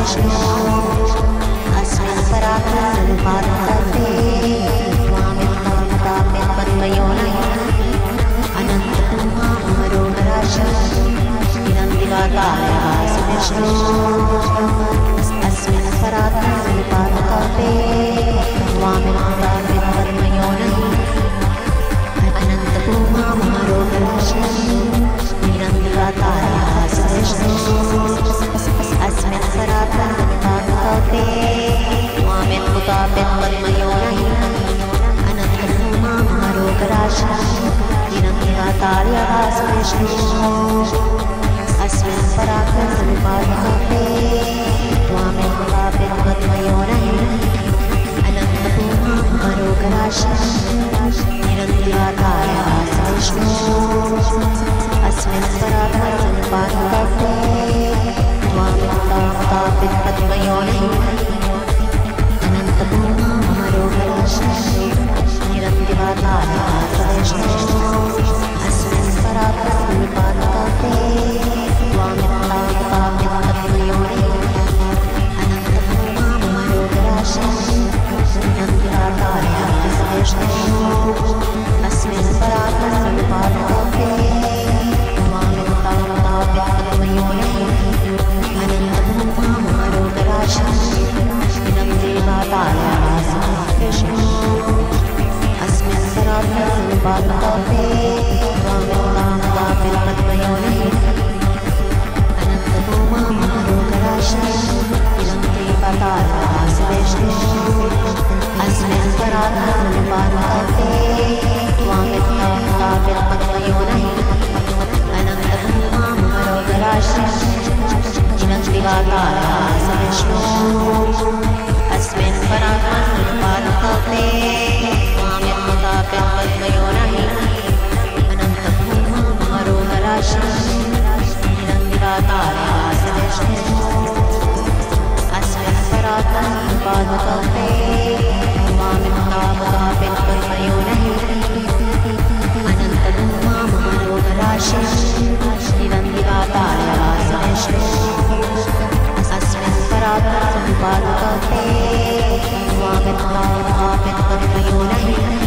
विष्णु अस्मिन् पराक्रमरूपात्मके त्वामित्तामितापि पद्मयोनिः अनन्तकुमारोगराशि इदं दिवातारः विष्णु अस्मिन् पराक्रमरूपात्मके त्वामित्तापि पद्मयोनिः अनन्तकुमारोगराशि इदं दिवातारः विष्णु अस्मिन् पराक्रमरूपात्मके त्वामित्तापि पद्मयोनिः अनन्तकुमारोगराशि इदं दिवातारः विष्णु अस्मिन् पराक्रमरूपात्मके त्वामित्तापि पद्मयोनिः अनन्तकुमारोगराशि इदं दिवातारः विष्णु अस्मिन् पराक्रमरूपात्मके त्वामित्तापि पद्मयोनिः अनन्तकुमारोगराशि इदं दिवातारः विष्णु अस्मिन् पराक्रमरूपात्मके त्वामित्तापि पद्मयोनिः अनन्तकुमारोगराशि इदं दिवातारः विष्णु अस्मिन् पराक्रमरूपात्मके त्वामित्तापि पद्मयोनिः अनन्तकुमारोगराशि इदं दिवातारः विष्णु अस्मिन् पराक्रमरूपात्मके त्वामित्तापि पद्मयोनिः अनन्तकुमारोगराशि इदं दिवातारः विष्णु अस्मिन् पराक्रमरूपात्मके त्वामित्तापि पद्मयोनिः अनन्तकुमारोगराशि इदं दिवातारः विष्णु अस्मिन् पराक्रमरूपात्मके त्वामित्तापि पद्मयोनिः अनन्तकुमारोगराशि इदं दिवातारः विष्णु अस्मिन् पराक्रमरूपात्मके त्वामित्तापि पद्मयोनिः अनन्तकुमारोगराशि इदं दिवातारः विष्णु अस्मिन् पराक्रमरूपात्मके त्वामित्तापि पद्मयोनिः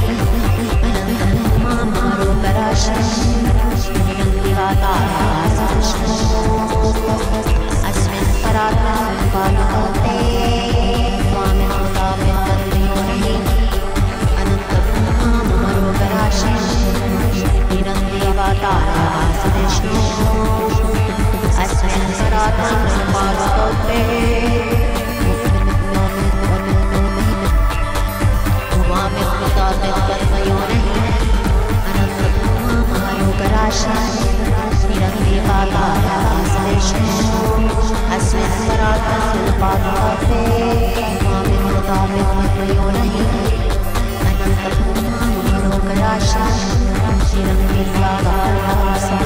अनन्तकुमारोगराशि इदं दिवातारः विष्णु अस्मिन् पराक्रमरूपात्मके त्वामित्तापि पद्मयोनिः अनन्तकुमारोगराशि इदं दिवातारः विष्णु अस्मिन् पराक्रमरूपात्मके त्वामित्तापि पद्मयोनिः अनन्तकुमारोगराशि इदं दिवातारः विष्णु अस्मिन् पराक्रमरूपात्मके त्वामित्तापि पद्मयोनिः अनन्तकुमारोगराशि इदं दिवातारः